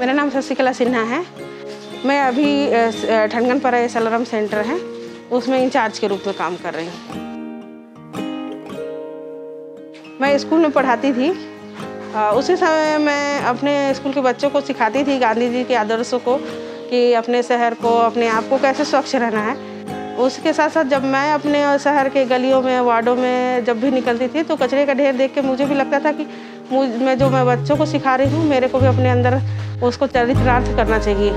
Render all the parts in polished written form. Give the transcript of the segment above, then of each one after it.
मेरा नाम शशिकला सिन्हा है। मैं अभी ठनगनपरा SLRM सेंटर है उसमें इंचार्ज के रूप में काम कर रही हूँ। मैं स्कूल में पढ़ाती थी। उसी समय मैं अपने स्कूल के बच्चों को सिखाती थी गांधी जी के आदर्शों को कि अपने शहर को, अपने आप को कैसे स्वच्छ रहना है। उसके साथ साथ जब मैं अपने शहर के गलियों में, वार्डों में जब भी निकलती थी तो कचरे का ढेर देख के मुझे भी लगता था कि मैं बच्चों को सिखा रही हूँ, मेरे को भी अपने अंदर उसको चरितार्थ करना चाहिए।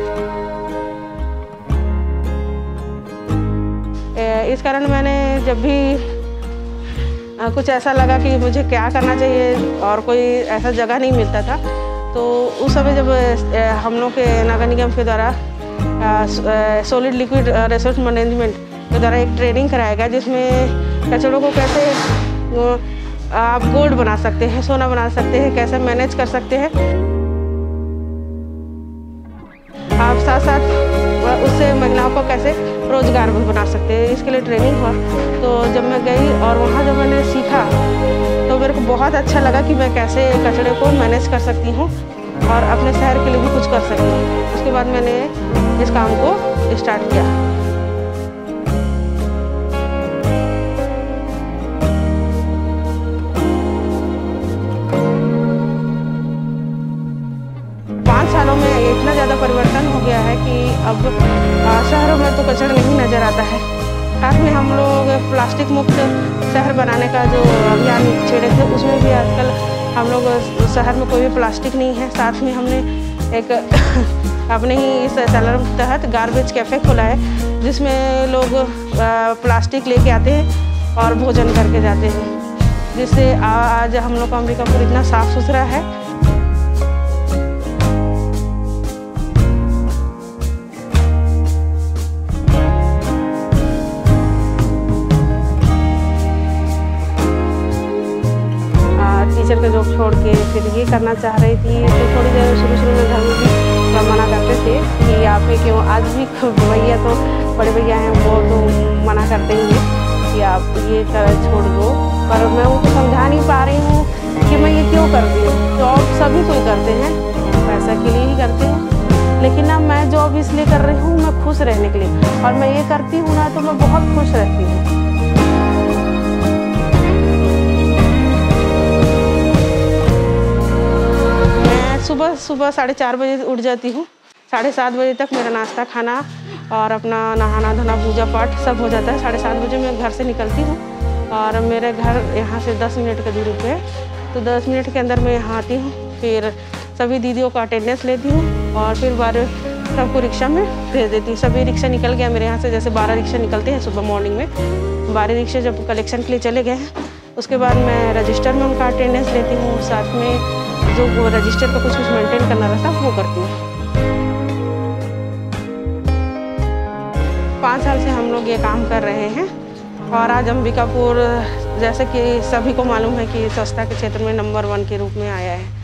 इस कारण मैंने जब भी कुछ ऐसा लगा कि मुझे क्या करना चाहिए और कोई ऐसा जगह नहीं मिलता था, तो उस समय जब हम लोग के नगर निगम के द्वारा सॉलिड लिक्विड रिसोर्स मैनेजमेंट के द्वारा एक ट्रेनिंग कराया गया, जिसमें कचड़ों को कैसे आप गोल्ड बना सकते हैं, सोना बना सकते हैं, कैसे मैनेज कर सकते हैं, आप साथ साथ उससे महिलाओं को कैसे रोजगार भी बना सकते हैं, इसके लिए ट्रेनिंग हुआ। तो जब मैं गई और वहाँ जब मैंने सीखा तो मेरे को बहुत अच्छा लगा कि मैं कैसे कचरे को मैनेज कर सकती हूँ और अपने शहर के लिए भी कुछ कर सकती हूँ। उसके बाद मैंने इस काम को स्टार्ट किया। सालों में इतना ज़्यादा परिवर्तन हो गया है कि अब शहरों में तो कचरा नहीं नज़र आता है। साथ में हम लोग प्लास्टिक मुक्त शहर बनाने का जो अभियान छेड़े थे, उसमें भी आजकल हम लोग शहर में कोई भी प्लास्टिक नहीं है। साथ में हमने एक अपने ही इस SLRM के तहत गार्बेज कैफ़े खोला है, जिसमें लोग प्लास्टिक लेके आते हैं और भोजन करके जाते हैं, जिससे आज हम लोग का अंबिकापुर इतना साफ़ सुथरा है। टीचर का जॉब छोड़ के फिर ये करना चाह रही थी, तो थोड़ी देर शुरू में घर में भी मना करते थे कि आप ही क्यों, आज भी भैया तो बड़े भैया हैं वो तो मना करते ही हैं कि आप ये छोड़ दो, पर मैं उनको समझा नहीं पा रही हूँ कि मैं ये क्यों कर रही हूँ। जॉब सभी कोई करते हैं, पैसा के लिए ही करते हैं, लेकिन ना मैं जॉब इसलिए कर रही हूँ मैं खुश रहने के लिए, और मैं ये करती हूँ ना तो मैं बहुत खुश रहती हूँ। सुबह 4:30 बजे उठ जाती हूँ। 7:30 बजे तक मेरा नाश्ता खाना और अपना नहाना धोना पूजा पाठ सब हो जाता है। 7:30 बजे मैं घर से निकलती हूँ और मेरे घर यहाँ से 10 मिनट की दूरी पे है, तो 10 मिनट के अंदर मैं यहाँ आती हूँ। फिर सभी दीदियों का अटेंडेंस लेती हूँ और फिर 12 सबको रिक्शा में भेज देती हूँ। सभी रिक्शा निकल गया मेरे यहाँ से, जैसे 12 रिक्शा निकलते हैं सुबह मॉर्निंग में। 12 रिक्शा जब कलेक्शन के लिए चले गए हैं, उसके बाद मैं रजिस्टर में उनका अटेंडेंस लेती हूँ, साथ में जो वो रजिस्टर का कुछ मेंटेन करना रहता है वो करती हूँ। 5 साल से हम लोग ये काम कर रहे हैं और आज अंबिकापुर जैसे कि सभी को मालूम है कि स्वच्छता के क्षेत्र में नंबर 1 के रूप में आया है।